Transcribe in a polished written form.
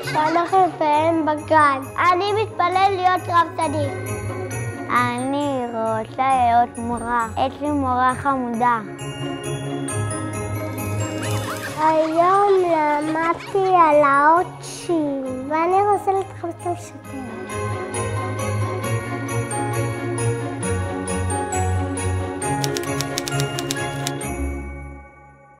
חנוך רפאל בגן. אני מתפלל להיות רב צדיק. אני רוצה להיות מורה. יש לי מורה חמודה. היום למדתי על האות שין, ואני רוצה להתחבץ עם שוטר.